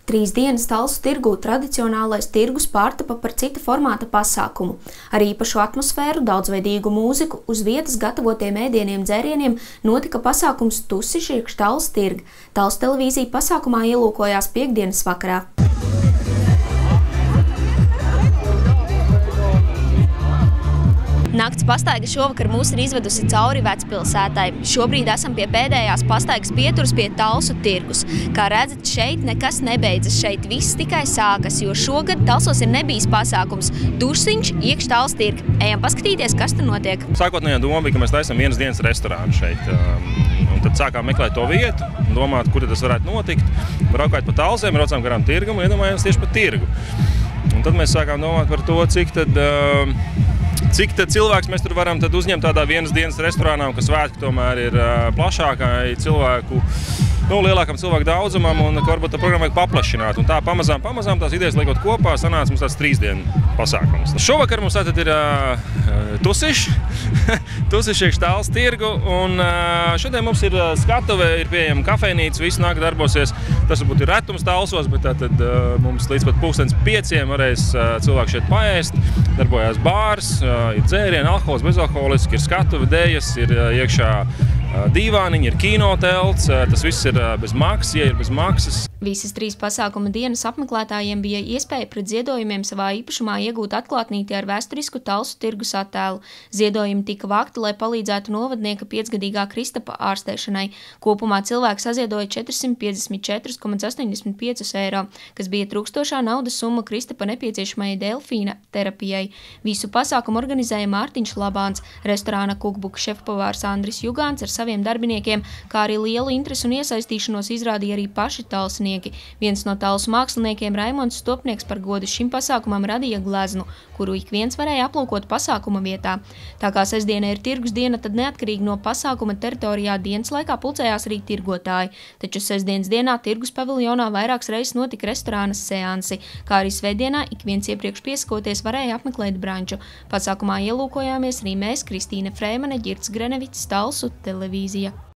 3 dienas Talsu tirgū tradicionālais tirgus pārtapa par cita formāta pasākumu. Ar īpašu atmosfēru, daudzveidīgu mūziku, uz vietas gatavotiem ēdieniem dzērieniem notika pasākums Tusiši iekš Talsu tirga. Talsu televīzija pasākumā ielūkojās piektdienas vakarā. Nakts pastaiga šovakar mūs ir izvedusi cauri Vecpilsētai. Šobrīd esam pie pēdējās pastaigas pieturas pie Talsu tirgus. Kā redzat, šeit nekas nebeidzas, šeit viss tikai sākas, jo šogad Talsos ir nebijis pasākums Tusiņš iekš Talsu tirga. Ejam paskatīties, kas tur notiek. Sākotnējā doma bija, ka mēs taisam vienas dienas restorānu šeit. Un tad sākām meklēt to vietu, domāt, kur tas varētu notikt. Braukājot pa Talsiem, braucām garām tirgam un iedomājāmies tieši pa tirgu. Un tad mēs sākām domāt par to, cik tad cilvēks mēs tur varam uzņemt tādā vienas dienas restorānā, ka svētki tomēr ir plašākai cilvēku, lielākam cilvēku daudzumam un ka varbūt tā programma vajag paplašināt. Un tā pamazām tās idejas liekot kopā, sanāca mums tāds 3 dienu pasākums. Šovakar mums tātad ir Tusiši iekš Talsu tirgu un šodien mums ir skatuve, ir pieejama kafejnīca, visu nāk darbosies. Tas varbūt ir retums Talsos, bet tātad mums līdz pat 5:00 varēs cilvēki šeit paēst. Darbojās bārs, ir dzērieni, alkohols, bezalkoholiski, ir skatuve, dejas, ir iekšā dīvāniņi, ir kinotelts, tas viss ir bez maksas, ja ir bez maksas. Visas 3 pasākuma dienas apmeklētājiem bija iespēja pret ziedojumiem savā īpašumā iegūt atklātnīti ar vēsturisku Talsu tirgus attēlu. Ziedojumi tika vākti, lai palīdzētu novadnieka 5-gadīgā Kristapa ārstēšanai. Kopumā cilvēki saziedoja 454,85 eiro, kas bija trūkstošā naudas summa Kristapa nepieciešamai delfīna terapijai. Visu pasākumu organizēja Mārtiņš Labāns, restorāna kukbuka šefpavārs Andris Jugāns ar saviem darbiniekiem, kā arī lielu interesi un iesaistīšanos izrādīja arī paši talsnieki. Viens no Talsu māksliniekiem, Raimonds Stopnieks, par godu šim pasākumam radīja gleznu, kuru ik viens varēja aplūkot pasākuma vietā. Tā kā sestdiena ir tirgus diena, tad neatkarīgi no pasākuma teritorijā dienas laikā pulcējās arī tirgotāji. Taču sestdienas dienā tirgus paviljonā vairākas reizes notika restorāna seansi, kā arī svētdienā ik viens iepriekš piesakoties varēja apmeklēt branču. Pasākumā ielūkojāmies arī mēs, Kristīne Frēmane, Ģirts Grenevics, Talsu televīzija.